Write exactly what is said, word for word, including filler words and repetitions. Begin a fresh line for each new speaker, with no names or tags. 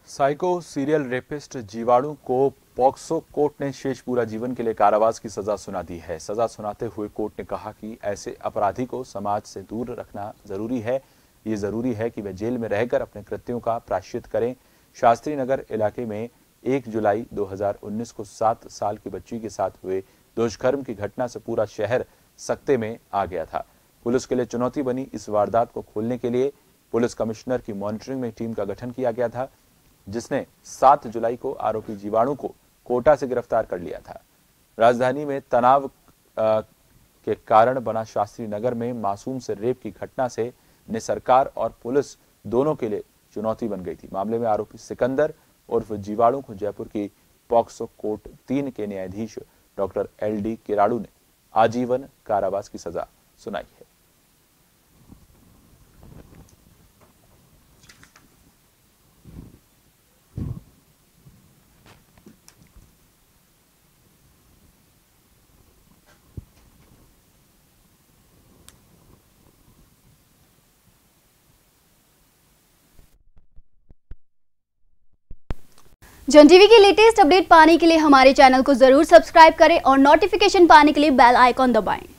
Psycho serial rapist जीवाणु को POCSO court ने शेष पूरा जीवन के लिए कारावास की सजा सुना दी है। सजा सुनाते हुए कोर्ट ने कहा कि ऐसे अपराधी को समाज से दूर रखना जरूरी है। ये जरूरी है कि वे जेल में रहकर अपने कृत्यों का प्रायश्चित करें। शास्त्री नगर इलाके में एक जुलाई दो हज़ार उन्नीस को सात साल की बच्ची के साथ हुए दुष्कर्म की घटना से पूरा शहर सकते में आ गया था। पुलिस के लिए चुनौती बनी इस वारदात को खोलने के लिए पुलिस कमिश्नर की मॉनिटरिंग में टीम का गठन किया गया था, जिसने सात जुलाई को आरोपी जीवाणु को कोटा से गिरफ्तार कर लिया था। राजधानी में तनाव आ, के कारण बना शास्त्री नगर में मासूम से रेप की घटना से ने सरकार और पुलिस दोनों के लिए चुनौती बन गई थी। मामले में आरोपी सिकंदर उर्फ जीवाणु को जयपुर की पॉक्सो कोर्ट तीन के न्यायाधीश डॉक्टर एल डी किराड़ू ने आजीवन कारावास की सजा सुनाई है।
जन टीवी की लेटेस्ट अपडेट पाने के लिए हमारे चैनल को जरूर सब्सक्राइब करें और नोटिफिकेशन पाने के लिए बेल आइकॉन दबाएं।